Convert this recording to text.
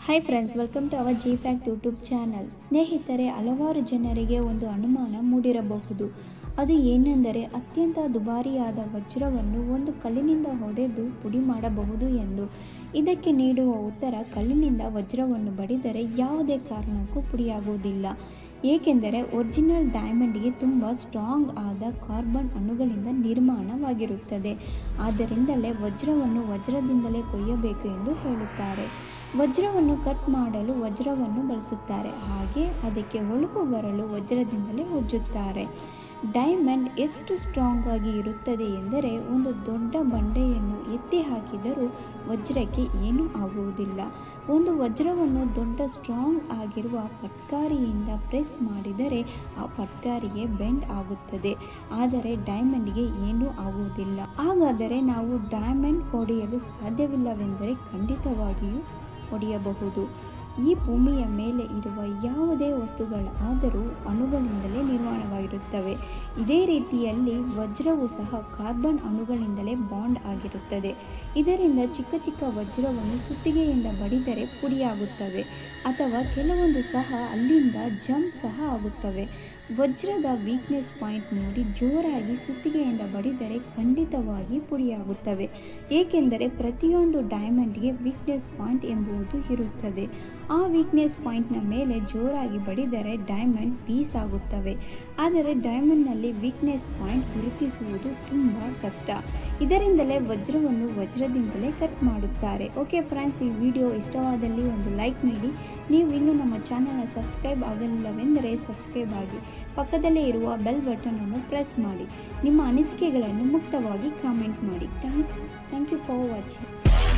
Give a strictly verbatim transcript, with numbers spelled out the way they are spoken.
Hi friends, welcome to our G fact YouTube channel. ಸ್ನೇಹಿತರೆ, ಹಲವಾರು ಜನರಿಗೆ ಒಂದು ಅನುಮಾನ ಮೂಡಿರಬಹುದು. ಅದು ಏನೆಂದರೆ, ಅತ್ಯಂತ ದುಬಾರಿಯಾದ ವಜ್ರವನ್ನು ಒಂದು ಕಲ್ಲಿನಿಂದ ಹೊಡೆದು ಪುಡಿ ಮಾಡಬಹುದು ಎಂದು. ಇದಕ್ಕೆ ನೀಡುವ ಉತ್ತರ, ಕಲ್ಲಿನಿಂದ ವಜ್ರವನ್ನು ಬಡಿದರೆ ಯಾವುದೇ ಕಾರಣಕ್ಕೂ ಪುಡಿಯಾಗುವುದಿಲ್ಲ. ಏಕೆಂದರೆ ಒರಿಜಿನಲ್ ಡೈಮಂಡ್ಗೆ ತುಂಬ ಸ್ಟ್ರಾಂಗ್ ಆದ ಕಾರ್ಬನ್ ಅಣುಗಳಿಂದ ನಿರ್ಮಾಣವಾಗಿರುತ್ತದೆ. ಆದ್ದರಿಂದಲೇ ವಜ್ರವನ್ನು ವಜ್ರದಿಂದಲೇ ಕೊಯ್ಯಬೇಕು ಎಂದು ಹೇಳುತ್ತಾರೆ. ವಜ್ರವನ್ನು ಕಟ್ ಮಾಡಲು ವಜ್ರವನ್ನು ಬಳಸುತ್ತಾರೆ, ಹಾಗೆ ಅದಕ್ಕೆ ಹೊಳಪು ಬರಲು ವಜ್ರದಿಂದಲೇ ಉಜ್ಜುತ್ತಾರೆ. ಡೈಮಂಡ್ ಎಷ್ಟು ಸ್ಟ್ರಾಂಗ್ ಆಗಿ ಇರುತ್ತದೆ ಎಂದರೆ, ಒಂದು ದೊಡ್ಡ ಬಂಡೆಯನ್ನು ಎತ್ತಿ ಹಾಕಿದರೂ ವಜ್ರಕ್ಕೆ ಏನೂ ಆಗುವುದಿಲ್ಲ. ಒಂದು ವಜ್ರವನ್ನು ದೊಡ್ಡ ಸ್ಟ್ರಾಂಗ್ ಆಗಿರುವ ಪಟ್ಕಾರಿಯಿಂದ ಪ್ರೆಸ್ ಮಾಡಿದರೆ ಆ ಪಟ್ಕಾರಿಗೆ ಬೆಂಡ್ ಆಗುತ್ತದೆ, ಆದರೆ ಡೈಮಂಡ್ಗೆ ಏನೂ ಆಗುವುದಿಲ್ಲ. ಹಾಗಾದರೆ ನಾವು ಡೈಮಂಡ್ ಹೊಡೆಯಲು ಸಾಧ್ಯವಿಲ್ಲವೆಂದರೆ ಖಂಡಿತವಾಗಿಯೂ ಹೊಡೆಯಬಹುದು. ಈ ಭೂಮಿಯ ಮೇಲೆ ಇರುವ ಯಾವುದೇ ವಸ್ತುಗಳಾದರೂ ಅಣುಗಳಿಂದಲೇ ನಿರ್ಮಾಣವಾಗಿರುತ್ತವೆ. ಇದೇ ರೀತಿಯಲ್ಲಿ ವಜ್ರವು ಸಹ ಕಾರ್ಬನ್ ಅಣುಗಳಿಂದಲೇ ಬಾಂಡ್ ಆಗಿರುತ್ತದೆ. ಇದರಿಂದ ಚಿಕ್ಕ ಚಿಕ್ಕ ವಜ್ರವನ್ನು ಸುತ್ತಿಗೆಯಿಂದ ಬಡಿದರೆ ಪುಡಿಯಾಗುತ್ತವೆ, ಅಥವಾ ಕೆಲವೊಂದು ಸಹ ಅಲ್ಲಿಂದ ಜಂಪ್ ಸಹ ಆಗುತ್ತವೆ. ವಜ್ರದ ವೀಕ್ನೆಸ್ ಪಾಯಿಂಟ್ ನೋಡಿ ಜೋರಾಗಿ ಸುತ್ತಿಗೆಯಿಂದ ಬಡಿದರೆ ಖಂಡಿತವಾಗಿ ಪುಡಿಯಾಗುತ್ತವೆ. ಏಕೆಂದರೆ ಪ್ರತಿಯೊಂದು ಡೈಮಂಡ್ಗೆ ವೀಕ್ನೆಸ್ ಪಾಯಿಂಟ್ ಎಂಬುದು ಇರುತ್ತದೆ. ಆ ವೀಕ್ನೆಸ್ ಪಾಯಿಂಟ್ನ ಮೇಲೆ ಜೋರಾಗಿ ಬಡಿದರೆ ಡೈಮಂಡ್ ಪೀಸ್ ಆಗುತ್ತವೆ. ಆದರೆ ಡೈಮಂಡ್ನಲ್ಲಿ ವೀಕ್ನೆಸ್ ಪಾಯಿಂಟ್ ಗುರುತಿಸುವುದು ತುಂಬ ಕಷ್ಟ. ಇದರಿಂದಲೇ ವಜ್ರವನ್ನು ವಜ್ರದಿಂದಲೇ ಕಟ್ ಮಾಡುತ್ತಾರೆ. ಓಕೆ ಫ್ರೆಂಡ್ಸ್, ಈ ವಿಡಿಯೋ ಇಷ್ಟವಾದಲ್ಲಿ ಒಂದು ಲೈಕ್ ನೀಡಿ. ನೀವು ಇನ್ನೂ ನಮ್ಮ ಚಾನಲ್ನ ಸಬ್ಸ್ಕ್ರೈಬ್ ಆಗಲಿಲ್ಲವೆಂದರೆ ಸಬ್ಸ್ಕ್ರೈಬ್ ಆಗಿ, ಪಕ್ಕದಲ್ಲೇ ಇರುವ ಬೆಲ್ ಬಟನ್ ಅನ್ನು ಪ್ರೆಸ್ ಮಾಡಿ. ನಿಮ್ಮ ಅನಿಸಿಕೆಗಳನ್ನು ಮುಕ್ತವಾಗಿ ಕಾಮೆಂಟ್ ಮಾಡಿ. Thank thank you for watching.